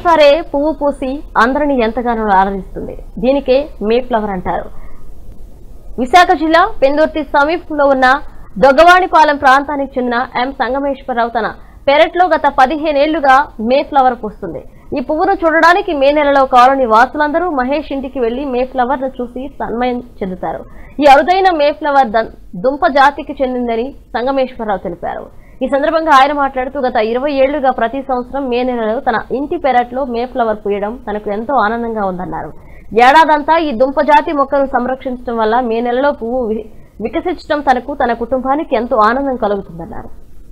ఒక్కసారే పువ్వు పూసి అందరిని ఎంతగానో ఆరాధిస్తుంది. దీనికే మే ఫ్లవర్ అంటారు. విశాఖ జిల్లా పెందుర్తి సమీపంలో ఉన్న దొగ్గవాణిపాలెం ప్రాంతానికి చెందిన ఎం సంగమేశ్వరరావు తన పెరట్లో గత 15 ఏళ్లుగా మే ఫ్లవర్ పూస్తుంది. ఈ పువ్వును చూడడానికి మే నెలలో కాలనీ వాసులందరూ మహేష్ ఇంటికి వెళ్లి మే ఫ్లవర్ ను చూసి తన్మయం చెందుతారు. ఈ అరుదైన మే ఫ్లవర్ దుంప జాతికి చెందిందని సంగమేశ్వరరావు తెలిపారు. ఈ సందర్భంగా ఆయన మాట్లాడుతూ గత 20 ఏళ్లుగా ప్రతి సంవత్సరం మే నెలలో తన ఇంటి పెరట్లో మే ఫ్లవర్ పూయడం తనకు ఎంతో ఆనందంగా ఉందన్నారు. ఏడాదంతా ఈ దుంప జాతి మొక్కను సంరక్షించడం వల్ల మే నెలలో పువ్వు వికసించడం తనకు తన కుటుంబానికి ఎంతో ఆనందం కలుగుతుందన్నారు.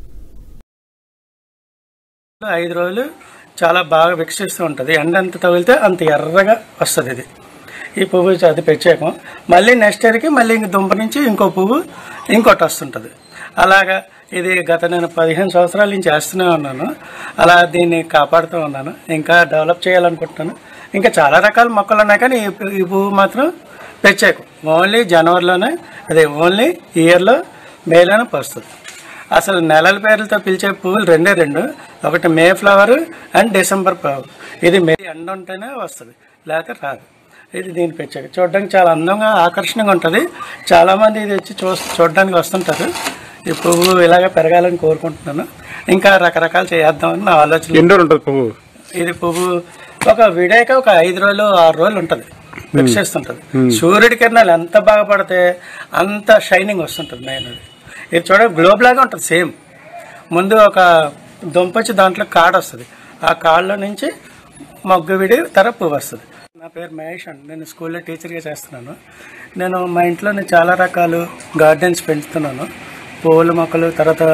5 రోజులు చాలా బాగా వికసిస్తూ ఉంటుంది. ఎండ ఎంత తగిలితే అంత ఎర్రగా వస్తుంది. ఇది ఈ పువ్వు అది ప్రత్యేకం. మళ్ళీ నెక్స్ట్ ఇయర్కి మళ్ళీ ఇంక దుంప నుంచి ఇంకో పువ్వు ఇంకోటి వస్తుంటుంది. అలాగా ఇది గత నేను 15 సంవత్సరాల నుంచి చేస్తూనే ఉన్నాను. అలా దీన్ని కాపాడుతూ ఉన్నాను. ఇంకా డెవలప్ చేయాలనుకుంటున్నాను. ఇంకా చాలా రకాల మొక్కలు ఉన్నాయి, కానీ ఈ పువ్వు మాత్రం ప్రత్యేకం. ఓన్లీ జనవరిలోనే, అదే ఓన్లీ ఇయర్లో మేలోనే వస్తుంది. అసలు నెలల పేర్లతో పిలిచే పువ్వులు 2 ఒకటి May flower and December flower. ఇది మే ఎండ ఉంటేనే వస్తుంది, లేకపోతే రాదు. ఇది దీని ప్రత్యేకత. చూడడానికి చాలా అందంగా ఆకర్షణగా ఉంటుంది. చాలామంది ఇది వచ్చి చూడడానికి వస్తుంటారు. ఈ పువ్వు ఇలాగే పెరగాలని కోరుకుంటున్నాను. ఇంకా రకరకాలు చేద్దామని నా ఆలోచన. ఎన్ని రోజులు ఉంటుంది పువ్వు? ఇది పువ్వు ఒక విడేక ఒక 5 రోజులు 6 రోజులు ఉంటుంది, వికసిస్తుంటుంది. సూర్యుడి కిరణాలు ఎంత బాగా పడితే అంత షైనింగ్ వస్తుంటుంది. మెయిన్ ఇది చూడండి గ్లోబ్ లాగా ఉంటుంది. సేమ్ ముందు ఒక దుంప వచ్చి దాంట్లో కాడ వస్తుంది. ఆ కాడలో నుంచి మొగ్గు విడి తర్వాత పువ్వు వస్తుంది. నా పేరు మహేష్ అండి. నేను స్కూల్లో టీచర్గా చేస్తున్నాను. నేను మా ఇంట్లోనే చాలా రకాలు గార్డెన్స్ పెంచుతున్నాను. పువ్వుల మొక్కలు, తర్వాత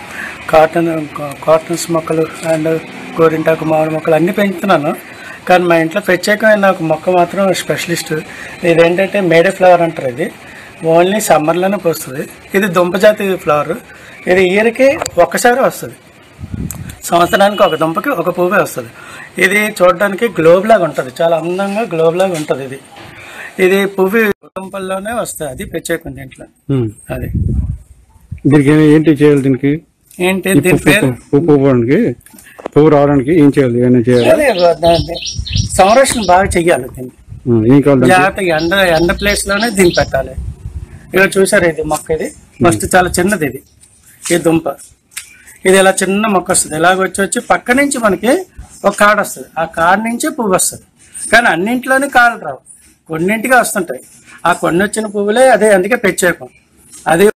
కాటన్స్ మొక్కలు అండ్ గోరింటాకు మామిడి మొక్కలు అన్నీ పెంచుతున్నాను. కానీ మా ఇంట్లో ప్రత్యేకమైన నాకు మొక్క మాత్రం స్పెషలిస్ట్. ఇదేంటంటే మేడే ఫ్లవర్ అంటారు. ఇది ఓన్లీ సమ్మర్లోనే వస్తుంది. ఇది దుంప జాతి ఫ్లవర్. ఇది ఇయర్కి ఒక్కసారి వస్తుంది. సంవత్సరానికి ఒక దుంపకి ఒక పువ్వే వస్తుంది. ఇది చూడడానికి గ్లోబ్ లాగా ఉంటుంది, చాలా అందంగా గ్లోబ్ లాగా ఉంటుంది. ఇది పువ్వు దుంపల్లోనే వస్తుంది. అది ప్రత్యేకం దీంట్లో. అది దీనికి ఏంటి చేయాలి? దీనికి ఏంటి దీని పేరు? పువ్వు రావడానికి ఏం చేయాలి? ఏమైనా చేయాలి? సంరక్షణ బాగా చెయ్యాలి. దీన్ని జాగ్రత్తగా ఎండ ప్లేస్ లోనే దీన్ని పెట్టాలి. ఇక్కడ చూసారు, ఇది మొక్క. ఇది ఫస్ట్ చాలా చిన్నది. ఈ దుంప ఇది ఇలా చిన్న మొక్క వస్తుంది. ఇలాగ వచ్చి పక్క నుంచి మనకి ఒక కాడ వస్తుంది. ఆ కాడ నుంచి పువ్వు వస్తుంది. కానీ అన్నింటిలోనే కాడలు రావు, కొన్నింటిగా వస్తుంటాయి. ఆ కొన్ని వచ్చిన పువ్వులే అదే, అందుకే ప్రత్యేకం. అది